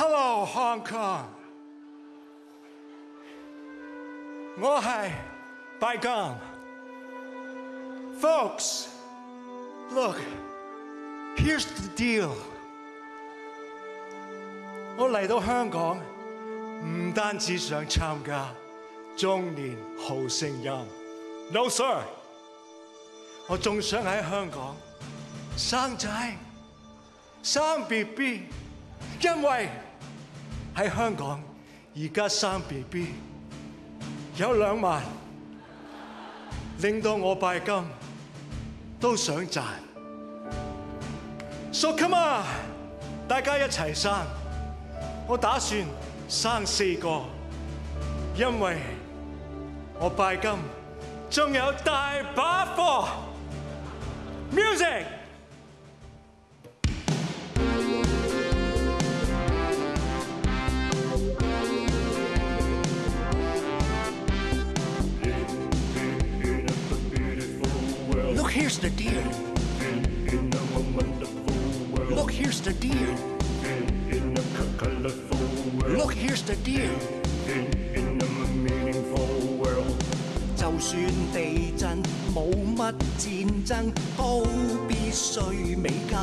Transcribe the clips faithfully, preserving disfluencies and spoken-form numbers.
Hello Hong Kong， 我係拜金。Folks, look, here's the deal。我嚟到香港，唔單止想參加中年好聲音 ，No sir， 我仲想喺香港生仔、生 B B， 因為喺香港而家生 B B 有兩萬，令到我拜金都想賺。So come on， 大家一齊生。我打算生四個，因為我拜金仲有大把貨。Music。Look, here's the deal. Look, here's the deal. Look, here's the deal. 就算地震冇乜戰爭，都必須美金。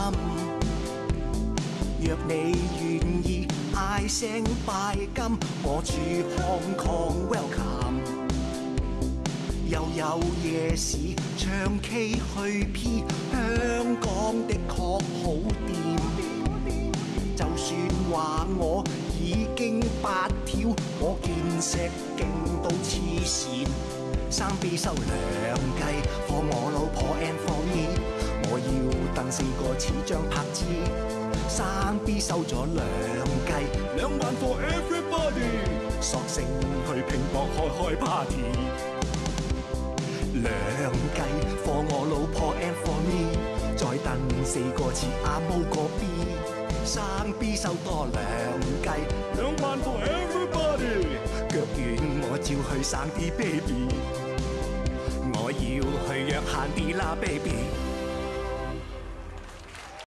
若你願意嗌聲拜金，我住 Hong Kong welcome。又有夜市唱 K 去 P， 香港的確好掂。就算話我已經八條，我見識勁到黐線。生 B 收兩雞，放我老婆 and for me， 我要蹬四個似張柏芝。生 B 收咗兩雞，兩萬 for everybody， 索性去拼搏開開 party。兩雞放我老婆 and for me， 再蹬四個似阿毛個 B。生 B 收多兩雞，兩萬 for everybody， 腳軟我照去生啲 baby， 我要去約閒啲啦 baby。